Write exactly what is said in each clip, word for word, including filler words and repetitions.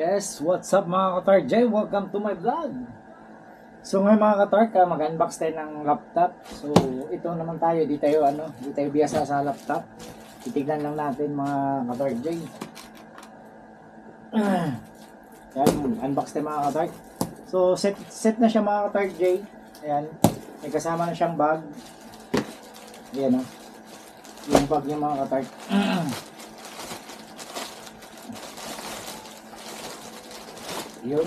Yes, what's up mga ka-Tark J? Welcome to my vlog. So ngayon mga ka-Tark, uh, mag-unbox tayo ng laptop. So ito naman tayo, di tayo ano, di tayo biyasa sa laptop. Titignan lang natin mga ka-Tark J. Yan, unbox tayo mga ka-Tark. So set, set na siya mga ka-Tark J. Ayan, may kasama na siyang bag. Ayan o, oh. Yung bag niya mga ka-Tark. Yun.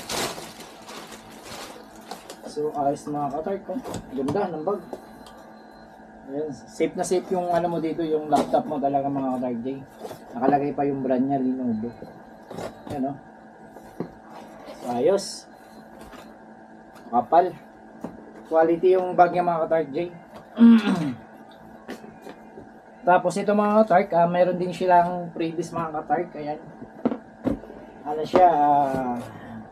So ayos mga ka-Tark ko. Ganda ng bag. Ayan. Safe na safe yung ano mo dito, yung laptop mo talaga mga ka-Tark J. Nakalagay pa yung brand niya, Lenovo. Ayan o. So ayos. Kapal. Quality yung bag niya mga ka-Tark J. Tapos ito mga ka-Tark, uh, meron din silang previous mga ka-Tark. Ayan. Ano siya, uh,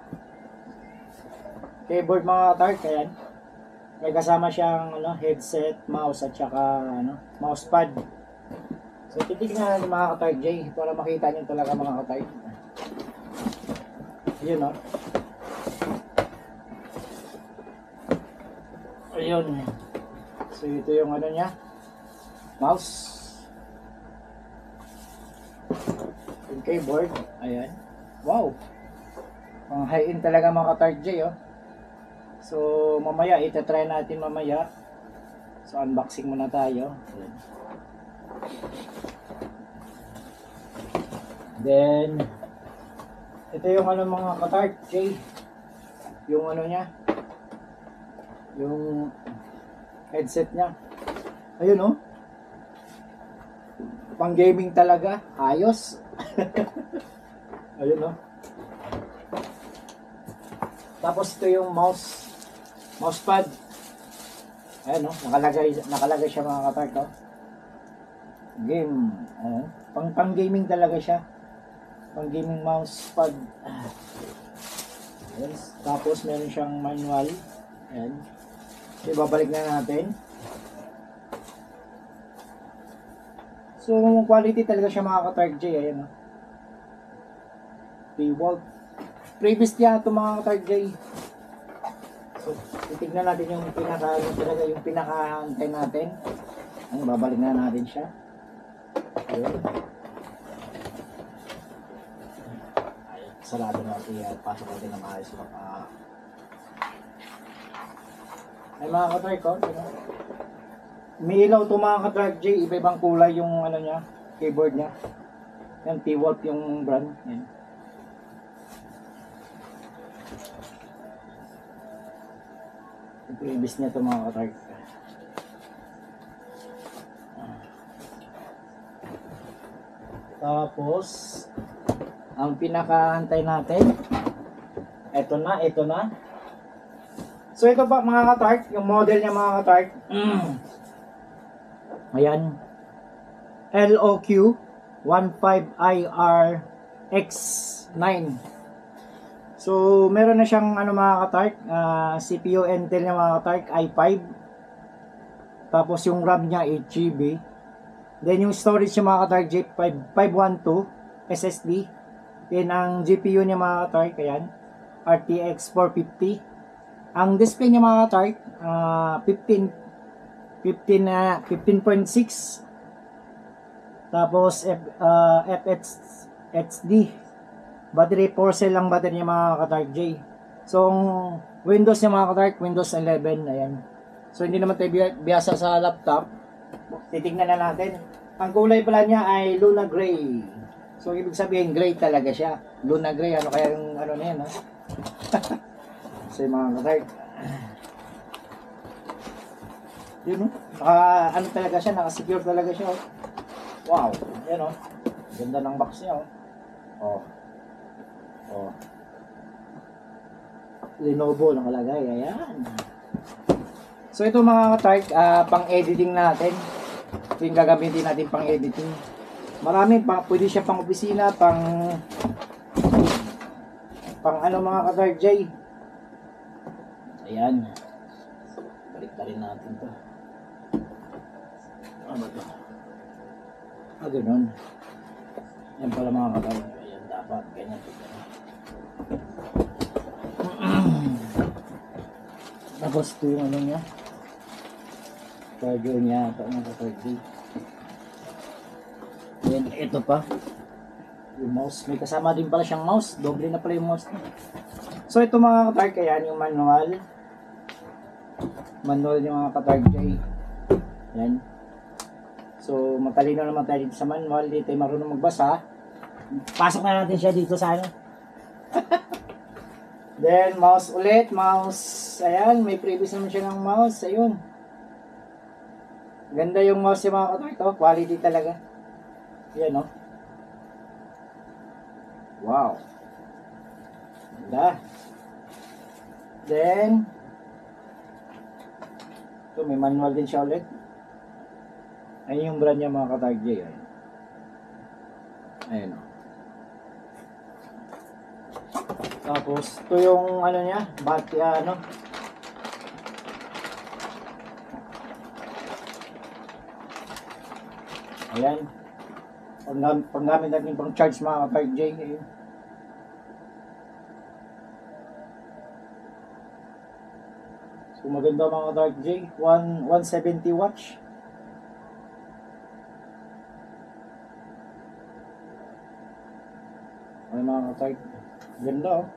keyboard mga ka-Tark, ayan. May kasama siyang ano, headset, mouse at saka ano, mousepad. So titignan natin mga ka-Tark J para makita niyo talaga mga ka-Tark. Ayun o. Oh. Ayun. So ito yung ano niya, mouse. Yung keyboard, ayan. Wow! Ang high-end talaga mga ka-Tark J, oh. So, mamaya, itatry natin mamaya. So, unboxing muna tayo. Then, ito yung ano mga ka-Tark J. Yung ano niya. Yung headset niya. Ayun, oh. Pang gaming talaga. Ayos. Ayun no. Tapos ito yung mouse mousepad. Ayan no, nakalagay nakalagay siya mga ka-Tark oh. Game. Oh, pang pang gaming talaga siya. Pang gaming mousepad. Ayan. Tapos meron siyang manual. Ayan. So, ibabalik na natin. So, quality talaga siya mga ka-Tark J. Ayan no. DeWalt. Previous niya ito mga ka-Tark J. So, titignan natin yung pinaka, yung talaga yung pinaka-antay natin. Ang babalik na natin siya. Ayun. Sarado natin yan. Pasok natin ng ayos. Maka... Ay mga ka-Tark ko. May ilaw ito mga ka-Tark J. Iba-ibang kulay yung ano niya, keyboard niya. Yan, DeWalt yung brand. Yan. Previous niya ito mga ka-Tark. Tapos ang pinakaantay natin, ito na, ito na. So ito pa mga ka-Tark, yung model niya mga ka-Tark. Mm. Ayan, L O Q fifteen I R X nine. So, meron na siyang ano mga ka-Tark, uh, C P U Intel niya mga ka-Tark, i five. Tapos yung RAM niya eight G B. Then yung storage niya mga ka-Tark, five one two S S D. Then ang G P U niya mga ka-Tark, ayan, R T X four fifty. Ang display niya mga ka-Tark, uh, fifteen point six. Tapos F, uh, F H D. Battery four cell lang battery niya mga ka-Tark J. So, Windows niya mga ka-Tark, Windows eleven, ayan. So, hindi naman tayo biyasa sa laptop. Titignan na natin. Ang kulay pala niya ay Luna Gray. So, ibig sabihin, gray talaga siya. Luna Gray, ano kaya yung ano na yan, ha? So, yung mga ka-Tark. Yun, no? Naka, ano talaga siya, naka-secure talaga siya, oh. Wow, yan, oh. Ganda ng box niya, oh. Oh. Oh. Lenovo nakalagay, ayan. So ito mga ka-Tark, uh, pang-editing natin. Ito yung gagamitin natin pang-editing. Marami pa, pwede siya pang opisina, pang pang ano mga ka-Tark J. Ayan. Balik na rin natin to. Ano ba to? Ah, ganun. Yan pala mga ka-Tark. Ayan, dapat ganyan. Tapos ito yung ano niya. Charger niya. Ito ang charger. Then ito pa. Yung mouse. May kasama din pala siyang mouse. Doble na pala yung mouse niya. So ito mga katark, ayan yung manual. Manual yung mga katark J. Yan. So matalino naman tayo dito sa manual. Dito tayo marunong magbasa. Pasok na natin siya dito sa ano. Then mouse ulit. Mouse. Ayan. May previous naman siya ng mouse. Ayun. Ganda yung mouse yung mga katark. Oh, quality talaga. Yan oh. Wow. Ganda. Then ito may manual din siya ulit. Ayun yung brand niya mga katark J. Ayun. Ayun o. Tapos ito yung ano niya, bati ano. Ayan. Pag, pag namin natin pang charge mga katark J. Ayun. So maganda mga katark J. one seventy watts. Ay mga katark. Ganda oh.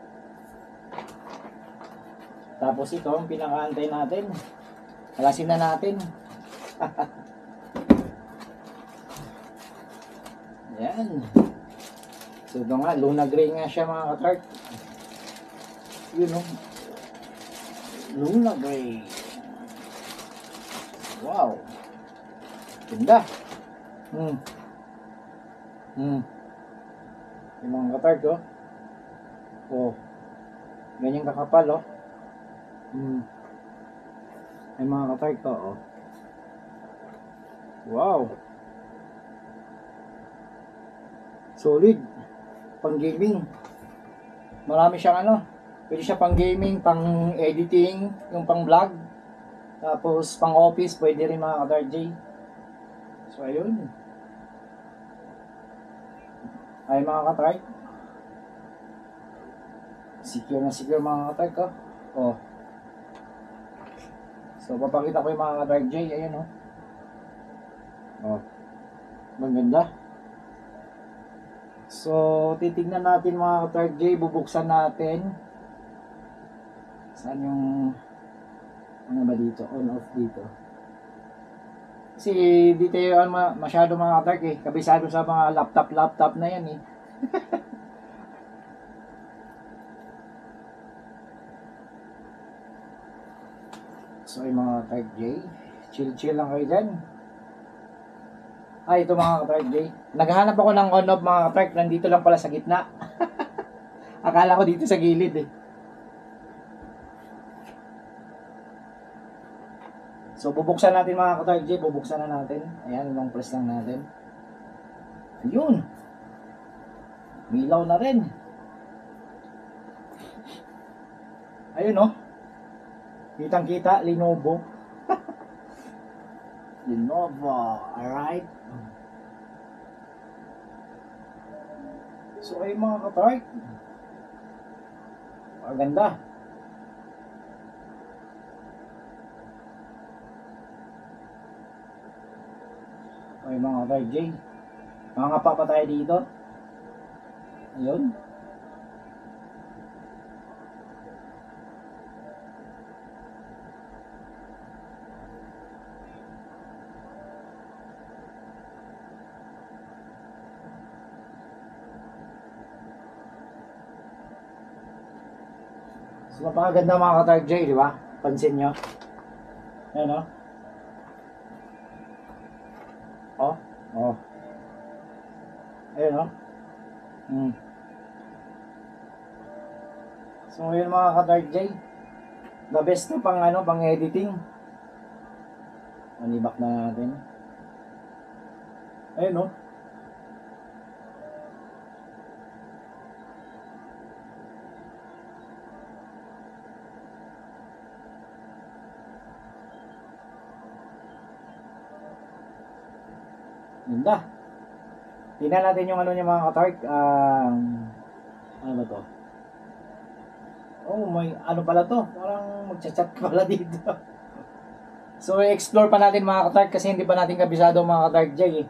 Tapos ito ang pinakaantay natin. Alasin na natin. Yan. So ito nga, Luna Gray nga siya mga katark. Yun oh. Luna Gray. Wow. Ganda. Hmm. Hmm. Yung mga katark oh. Oh. Ganyan kakapal oh. Hmm. Ay mga katark to oh. Wow. Solid. Pang gaming. Marami siyang ano. Pwede siya pang gaming, pang editing, yung pang vlog. Tapos pang office, pwede rin mga katark J. So ayun. Ay mga katark. Secure na secure mga katark oh. Oh. So papakita ko yung mga katark J. Ayan oh. Oh. Maganda. So titignan natin mga katark J. Bubuksan natin. Saan yung ano ba dito? On off dito. Kasi dito yung ano, masyado mga katark eh. Kabisado sa mga laptop laptop na yan eh. So yung mga katark J, chill chill lang kayo dyan. Ay ito mga katark J, naghahanap ako ng on off mga katark. Nandito lang pala sa gitna. Akala ko dito sa gilid eh. So bubuksan natin mga katark J, bubuksan na natin. Ayan, long press lang natin. Ayun. Milaw na rin. Ayun oh. Kitang kita, Lenovo. Lenovo, alright. So ay mga katark. Maganda. Ay mga katark J. Mangapa pa tayo dito. Ayun. So napakaganda mga katark J, di ba? Pansin nyo. Ayan o. Oh. Oh. Ayan o. Hmm. So yun mga katark J. The best na pang ano, pang editing. Manibak na natin. Ayan o. Ganda. Tingnan natin yung ano niya mga katark. Um, ano ba to? Oh, may ano pala to? Parang magchat-chat ka pala dito. So, i-explore pa natin mga katark kasi hindi pa natin kabisado mga katark Jay eh.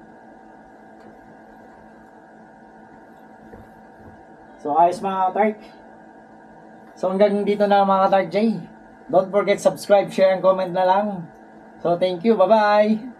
So, ayos mga katark. So, hanggang dito na mga katark Jay. Don't forget subscribe, share, and comment na lang. So, thank you. Bye-bye!